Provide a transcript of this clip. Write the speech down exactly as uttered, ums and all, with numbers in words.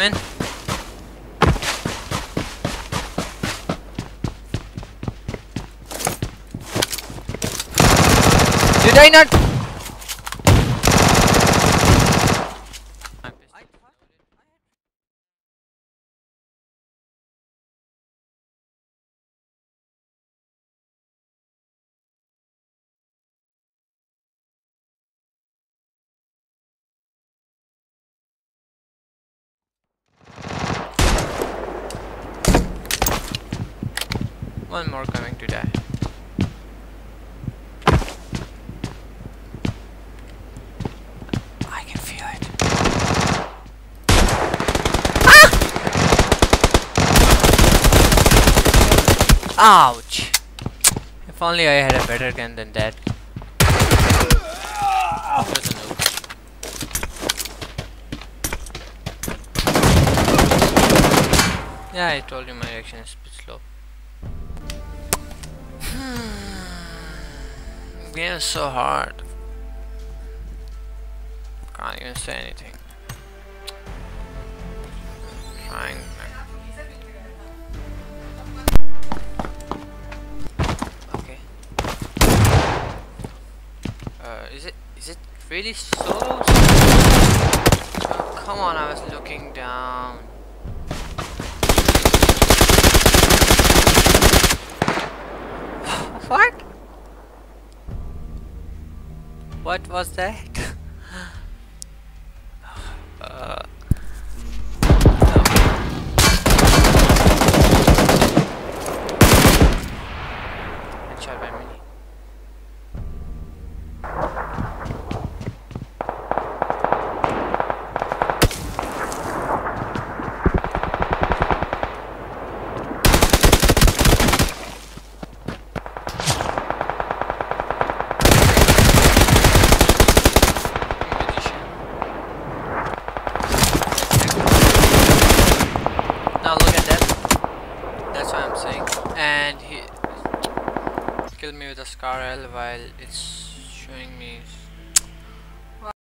in. Did I not? One more coming to die. I can feel it. Ah! Ouch! If only I had a better gun than that. There's a noob. Yeah, I told you my reaction is a bit slow. Game is so hard. Can't even say anything. Trying. Okay. Uh, is it is it really so? Oh, come on! I was looking down. What? What was that? uh, Headshot by mini. Now look at that. That's what I'm saying. And he killed me with a Scar L while it's showing me